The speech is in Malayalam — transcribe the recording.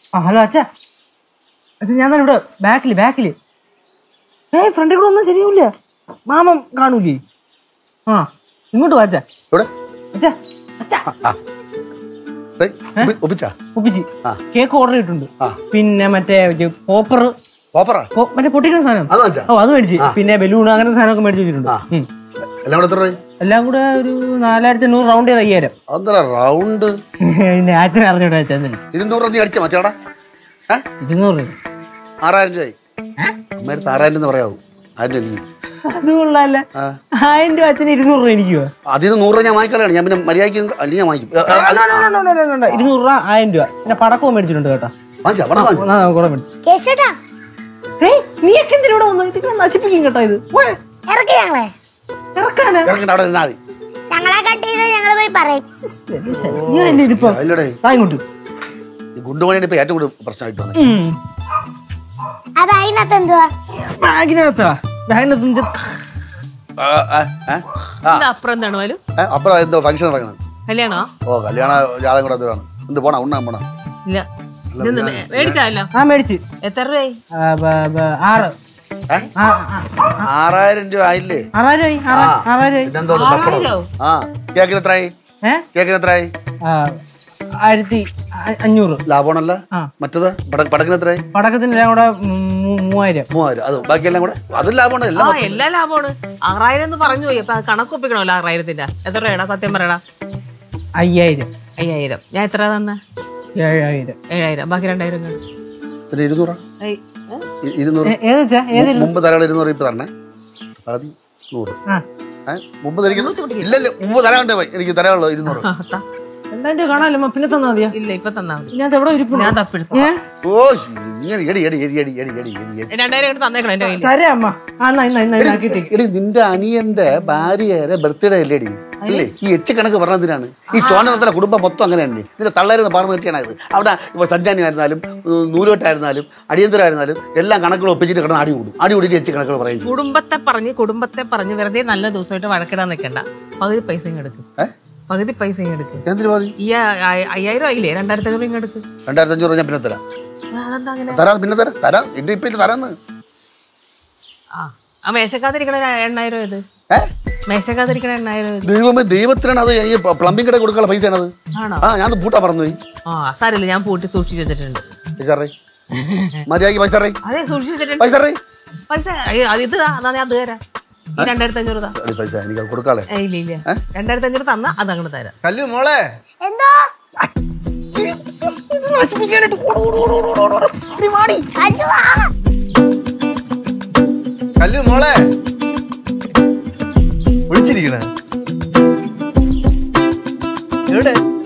ഹലോ അച്ഛാ. അച്ഛാ ഞാൻ തന്നെ ഇവിടെ ബാക്കില്. ഫ്രണ്ടിൽ കൂടെ ഒന്നും ശരിയാവില്ല. മാമൻ കാണൂലേ? ആ ഇങ്ങോട്ട് വാ അച്ഛാ. അച്ഛാ അച്ഛാ ഒപ്പിച്ച് കേക്ക് ഓർഡർ ചെയ്തിട്ടുണ്ട്. പിന്നെ മറ്റേ പോപ്പർ മറ്റേ പൊട്ടിക്കുന്ന സാധനം അത് മേടിച്ച്, പിന്നെ ബലൂൺ അങ്ങനത്തെ സാധനമൊക്കെ മേടിച്ച് വെച്ചിട്ടുണ്ട്. എല്ലാം കൂടെ ഒരു 4500 റൗണ്ട് ചെയ്ത് 5000. പിന്നെ അച്ഛനെ അറിഞ്ഞോട്ടെ അച്ഛൻ 200 എന്ന് പറയാവൂ. അത് കൊള്ളാല്ലേ. 1000 രൂപ അച്ഛന് 200 രൂപ എനിക്കോ? അതിന് 100 രൂപ ഞാൻ വാങ്ങിക്കളയാണ്. ഞാൻ പിന്നെ മര്യാദയ്ക്ക് അല്ലെങ്കിൽ ഞാൻ വാങ്ങിക്കും. 200 രൂപ 1000 രൂപ. പിന്നെ പടക്കവും മേടിച്ചിട്ടുണ്ട് കേട്ടോ. നീയൊക്കെ എന്തിനോട് വന്നു? ഇതിങ്ങനെ നശിപ്പിക്കും കേട്ടോ. ഇത് ഗുണ്ടുമണിയുടെ ഏറ്റവും കൂടുതൽ പ്രശ്നമായിട്ട് അപ്പുറം എന്തോ ഫംഗ്ഷൻ നടക്കണം. ഓ കല്യാണ ജാതകം കൂടെ എന്താണ്? എന്ത് പോണ ഉണ്ണാൻ പോണ? മേടിച്ച് എത്ര രൂപ? 6000 രൂപ ആയില്ലേ? 1500. ലാഭമാണല്ലോ. മറ്റത് പടക്കത്തിന് എത്രയായി? പടക്കത്തിന് എല്ലാം കൂടെ 3000. അത് ബാക്കിയെല്ലാം കൂടെ അതും ലാഭമാണ്. എല്ലാം ലാഭമാണ്. 6000 എന്ന് പറഞ്ഞു പോയി. അപ്പൊ കണക്കൊപ്പിക്കണല്ലോ 6000-ന്റെ. എത്ര രൂപ സത്യം പറയടാ? 5000. ഞാൻ എത്ര തന്നെ? 7000. ബാക്കി 2000. പിന്നെ 200 മുമ്പ് തരാള് 200 ഇപ്പൊ തരണേ. 100 മുമ്പ് തരിക്കുന്നു. ഇല്ലല്ലോ മുമ്പ് തരാണ്ട് എനിക്ക് തരാനുള്ളത് 200. എന്താ കാണാലോ. പിന്നെ തന്നാ മതിയോ? ഇല്ല ഇപ്പൊ തന്നാ മതി. ഞാൻ എവിടെ ഞാൻ തപ്പെടുത്തു. ഓ നിന്റെ അനിയന്റെ ഭാര്യയുടെ ബർത്ത്ഡേ അല്ലേടി? അല്ലേ ഈ കണക്ക് പറഞ്ഞതിനാണ്. ഈ ചോനത്തിലെ കുടുംബം മൊത്തം അങ്ങനെ തന്നെ. ഇതിന്റെ തള്ളേരെന്ന് പറഞ്ഞു കിട്ടിയാണത്. അവിടെ ഇപ്പൊ സഞ്ചാനി ആയിരുന്നാലും നൂലോട്ടായിരുന്നാലും അടിയന്തരമായിരുന്നാലും എല്ലാം കണക്കുകൾ ഒപ്പിച്ചിട്ട് കിടന്ന് അടി കൂടിയിട്ട് കണക്കുകൾ പറയും. കുടുംബത്തെ പറഞ്ഞ് വെറുതെ നല്ല ദിവസമായിട്ട് വഴക്കിടാൻ നിൽക്കണ്ട. പകുതി പൈസ എടുക്കും. പകുതി പൈസ എടുക്കും. 5000 ആയില്ലേ? 2500 എടുക്കും. 2500 ഞാൻ പിന്നെ തരാം. പിന്നെ തരാം. എന്റെ ഇപ്പൊ തരാന്ന്. മേശക്കാതിരിക്കണ 8000 ഇത്. മേശക്കാതിരിക്കണ 8000. ദൈവമേ ദൈവത്തിനാണ് അത്. ഈ പ്ലംബിംഗ് കട കൊടുക്കാനുള്ള പൈസ ആണത്. ഞാൻ പൂട്ടാ പറഞ്ഞുപോയി. സാരമില്ല ഞാൻ പൂട്ടി സൂക്ഷിച്ചു വെച്ചിട്ടുണ്ട്. മര്യാദക്ക് പൈസ അതെ സൂക്ഷിച്ചു വെച്ചിട്ടുണ്ട്. പൈസ ഇത് ഞാൻ തരാം. 2500 പൈസ എനിക്ക് കൊടുക്കാളെ. ഇല്ല 2500 തന്നാ അത് അങ്ങോട്ട് തരാം. കല്ലു മോളെ എന്തോ കല്ലു മോളെ വിളിച്ചിരിക്കണേ എവിടെ?